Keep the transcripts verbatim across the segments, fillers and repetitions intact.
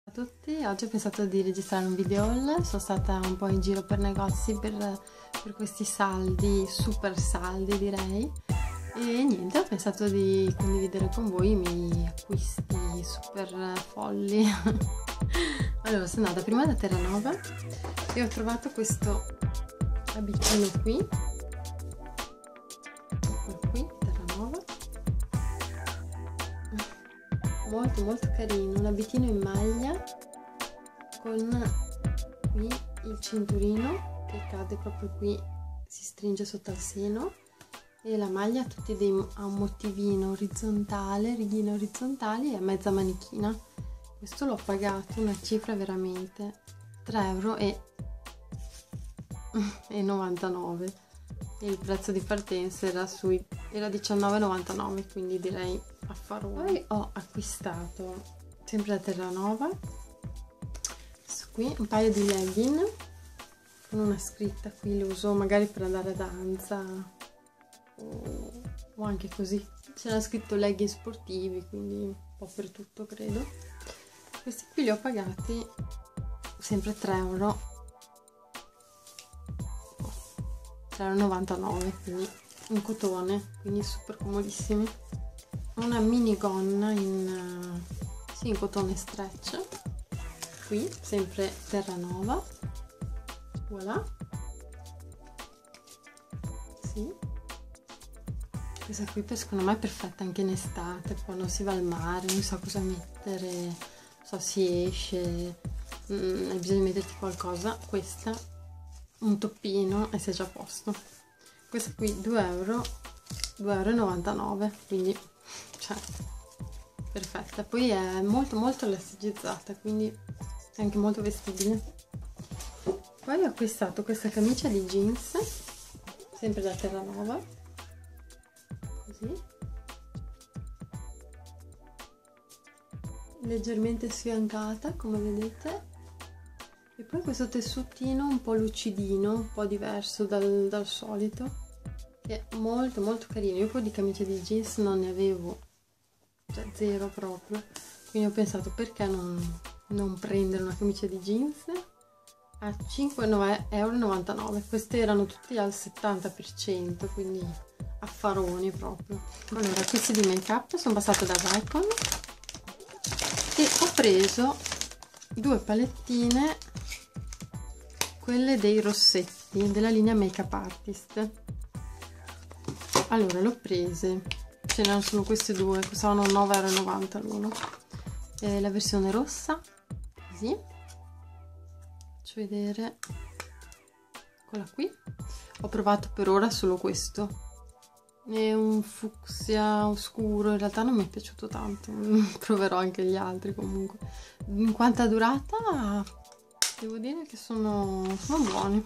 Ciao a tutti, oggi ho pensato di registrare un video haul. Sono stata un po' in giro per negozi per, per questi saldi, super saldi direi, e niente, ho pensato di condividere con voi i miei acquisti super folli. Allora, sono andata prima da Terranova e ho trovato questo abitino qui, ecco qui, Terranova, molto molto carino, un abitino in maglia con qui il cinturino che cade proprio qui, si stringe sotto al seno, e la maglia tutti dei, ha un motivino orizzontale, righine orizzontali e a mezza manichina. Questo l'ho pagato una cifra veramente tre euro e novantanove, e il prezzo di partenza era sui era diciannove e novantanove, quindi direi affarone. Poi ho acquistato sempre da Terranova qui un paio di legging con una scritta qui, li uso magari per andare a danza o, o anche così, c'era scritto legging sportivi, quindi un po' per tutto credo. Questi qui li ho pagati sempre tre euro, tre euro e novantanove, quindi in cotone, quindi super comodissimi. Una mini gonna in, sì, in cotone stretch, qui sempre Terranova, voilà, sì. Questa qui per, secondo me è perfetta anche in estate, quando si va al mare, non so cosa mettere, non so, si esce, mm, hai bisogno di metterti qualcosa, questa, un toppino e sei già a posto. Questa qui due euro, due euro e novantanove, quindi cioè perfetta. Poi è molto molto elastigizzata, quindi è anche molto vestibile. Poi ho acquistato questa camicia di jeans sempre da Terranova, così, leggermente sfiancata come vedete, e poi questo tessutino un po' lucidino, un po' diverso dal, dal solito, che è molto molto carino. Io poi di camicie di jeans non ne avevo, cioè zero proprio, quindi ho pensato perché non, non prendere una camicia di jeans a cinque euro e novantanove. Queste erano tutte al settanta per cento, quindi affaroni proprio. Allora, questi di make up, sono passata da Vicon e ho preso due palettine, quelle dei rossetti della linea Make Up Artist. Allora, le ho prese, ce n'erano solo queste due, costavano nove euro e novanta l'uno. Eh, la versione rossa, così, faccio vedere, quella qui. Ho provato per ora solo questo, è un fucsia scuro, in realtà non mi è piaciuto tanto, proverò anche gli altri comunque. In quanto a durata devo dire che sono, sono buoni.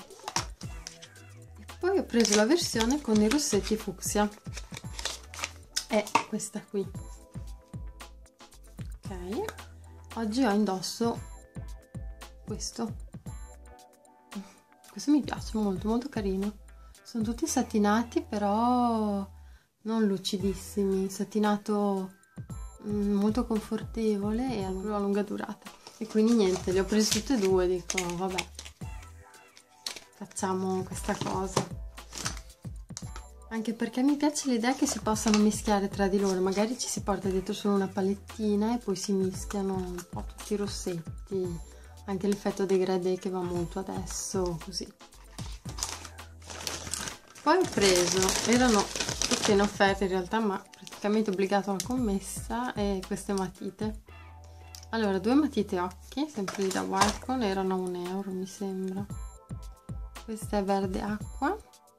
E poi ho preso la versione con i rossetti fucsia, è questa qui. Ok, oggi ho indosso questo, questo mi piace molto, molto carino. Sono tutti satinati, però non lucidissimi, satinato mm, molto confortevole e a lunga durata, e quindi niente, li ho presi tutte e due, dico vabbè, facciamo questa cosa, anche perché mi piace l'idea che si possano mischiare tra di loro, magari ci si porta dietro solo una palettina e poi si mischiano un po' tutti i rossetti, anche l'effetto degradé che va molto adesso, così. Poi ho preso, erano tutte in offerta in realtà, ma praticamente obbligato alla commessa, e queste matite. Allora, due matite occhi, sempre lì da Vicon, erano un euro mi sembra. Questa è verde acqua,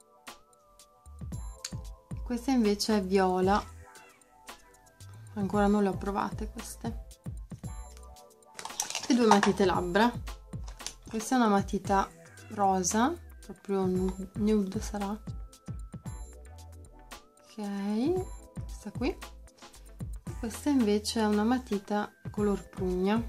questa invece è viola, ancora non le ho provate queste. E due matite labbra, questa è una matita rosa, proprio nude sarà, ok, questa qui. E questa invece è una matita color prugna,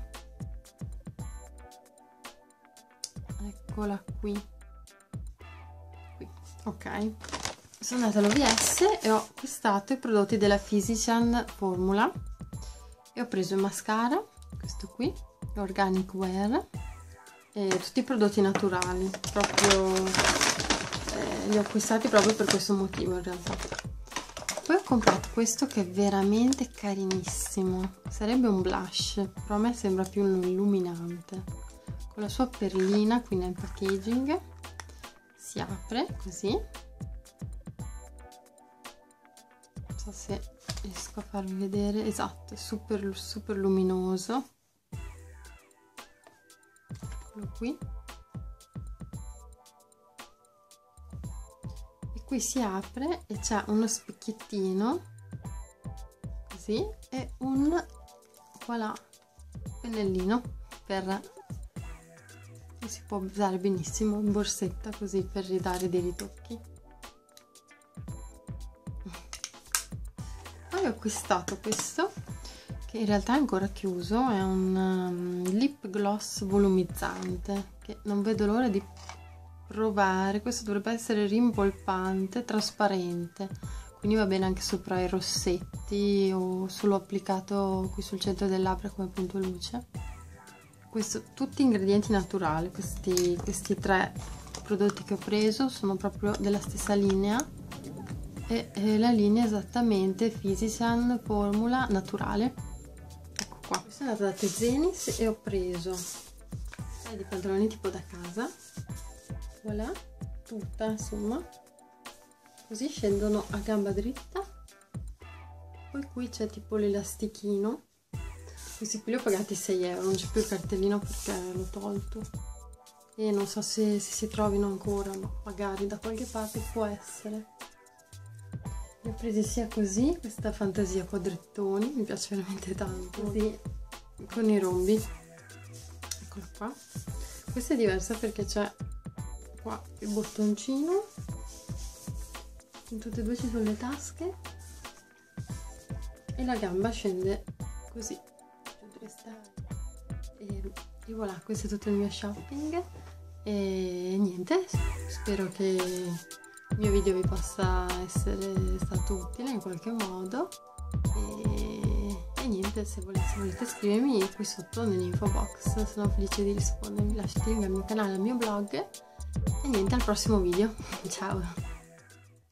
eccola qui, qui, ok. Sono andata all'O V S e ho acquistato i prodotti della Physician Formula e ho preso il mascara, questo qui, Organic Wear, e tutti i prodotti naturali, proprio eh, li ho acquistati proprio per questo motivo in realtà. Poi ho comprato questo che è veramente carinissimo, sarebbe un blush, però a me sembra più un illuminante, con la sua perlina qui nel packaging. Si apre così, non so se riesco a farvi vedere, esatto, è super super luminoso, eccolo qui, e qui si apre e c'è uno specchiettino così e un voilà, pennellino per, che si può usare benissimo in borsetta così per ridare dei ritocchi. Poi ho acquistato questo che in realtà è ancora chiuso, è un um, lip gloss volumizzante che non vedo l'ora di provare. Questo dovrebbe essere rimpolpante, trasparente, quindi va bene anche sopra i rossetti o solo applicato qui sul centro del labbra come punto luce. Questo, tutti ingredienti naturali, questi, questi tre prodotti che ho preso sono proprio della stessa linea e, e la linea è esattamente Physician Formula Naturale. Ecco qua. Questa è andata da Tezenis e ho preso un paio di pantaloni tipo da casa, voilà, tutta insomma, così scendono a gamba dritta, poi qui c'è tipo l'elastichino. Questi qui li ho pagati sei euro, non c'è più il cartellino perché l'ho tolto e non so se, se si trovino ancora, ma magari da qualche parte può essere. Li ho presi sia così, questa fantasia quadrettoni, mi piace veramente tanto, così con i rombi, eccola qua. Questa è diversa perché c'è qua il bottoncino, in tutte e due ci sono le tasche e la gamba scende così. E, e voilà, questo è tutto il mio shopping e niente, spero che il mio video vi possa essere stato utile in qualche modo e, e niente, se volete, se volete scrivermi qui sotto nell'info box, sono felice di rispondervi. Lasciate il link al mio canale, al mio blog e niente, al prossimo video, ciao!